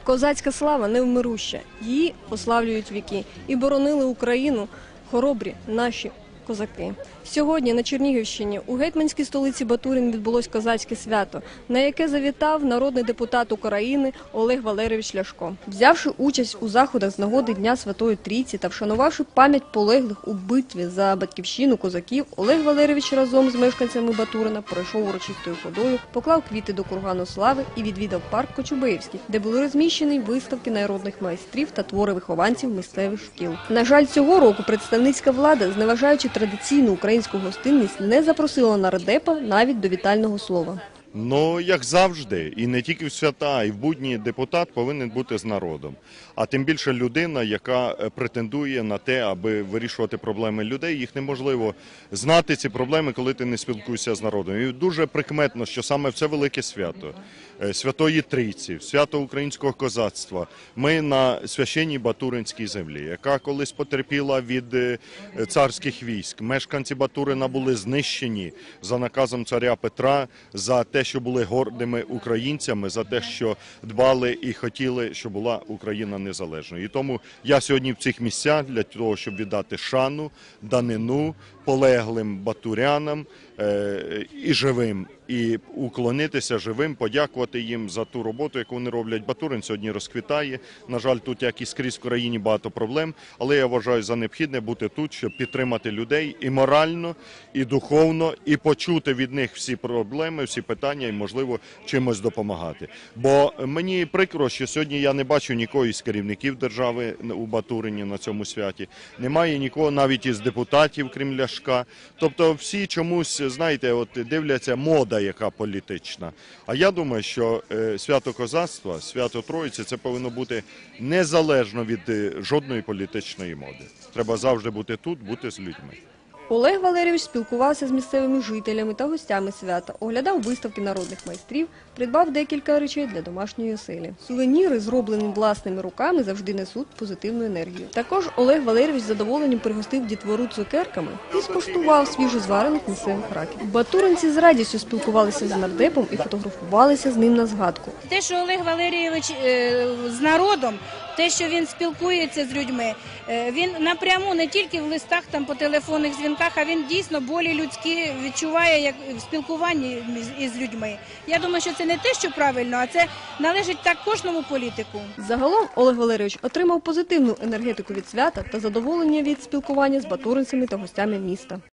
Козацька слава невмируща, її пославлюють віки. І боронили Україну хоробрі наші козаки. Сьогодні на Чернігівщині у гетьманській столиці Батурин відбулось козацьке свято, на яке завітав народний депутат України Олег Валерійович Ляшко. Взявши участь у заходах з нагоди Дня Святої Трійці та вшанувавши пам'ять полеглих у битві за батьківщину козаків, Олег Валерійович разом з мешканцями Батурина пройшов урочистою ходою, поклав квіти до кургану слави і відвідав парк Кочубеївський, де були розміщені виставки народних майстрів та твори вихованців місцевих шкіл. На жаль, цього року представницька влада, зневажаючи традиційну українську гостинність, не запросила нардепа навіть до вітального слова. Ну, як завжди, і не тільки в свята, і в будні депутат повинен бути з народом. А тим більше людина, яка претендує на те, аби вирішувати проблеми людей, їх неможливо знати, ці проблеми, коли ти не спілкуєшся з народом. І дуже прикметно, що саме в це велике свято Святої Трійці, свято українського козацтва, ми на священній Батуринській землі, яка колись потерпіла від царських військ. Мешканці Батурина були знищені за наказом царя Петра, за те, що були гордими українцями, за те, що дбали і хотіли, щоб була Україна незалежною. І тому я сьогодні в цих місцях для того, щоб віддати шану, данину полеглим батурянам і живим, і уклонитися живим, подякувати їм за ту роботу, яку вони роблять. Батурин сьогодні розквітає. На жаль, тут, як і скрізь в країні, багато проблем, але я вважаю за необхідне бути тут, щоб підтримати людей і морально, і духовно, і почути від них всі проблеми, всі питання і, можливо, чимось допомагати. Бо мені прикро, що сьогодні я не бачу нікого із керівників держави у Батурині на цьому святі. Немає нікого навіть із депутатів, крім Ляшка. Тобто всі чомусь, знаєте, от дивляться мода, яка політична. А я думаю, що свято козацтва, свято Троїці – це повинно бути незалежно від жодної політичної моди. Треба завжди бути тут, бути з людьми. Олег Валерійович спілкувався з місцевими жителями та гостями свята, оглядав виставки народних майстрів, придбав декілька речей для домашньої оселі. Сувеніри, зроблені власними руками, завжди несуть позитивну енергію. Також Олег Валерійович з задоволенням пригостив дітвору цукерками і скуштував свіжозварених місцевих раків. Батуринці з радістю спілкувалися з нардепом і фотографувалися з ним на згадку. Те, що Олег Валерійович з народом, те, що він спілкується з людьми, він напряму, не тільки в листах, там, по телефонних дзвінках, а він дійсно болі людські відчуває як в спілкуванні із людьми. Я думаю, що це не те, що правильно, а це належить так кожному політику. Загалом Олег Валерійович отримав позитивну енергетику від свята та задоволення від спілкування з батуринцями та гостями міста.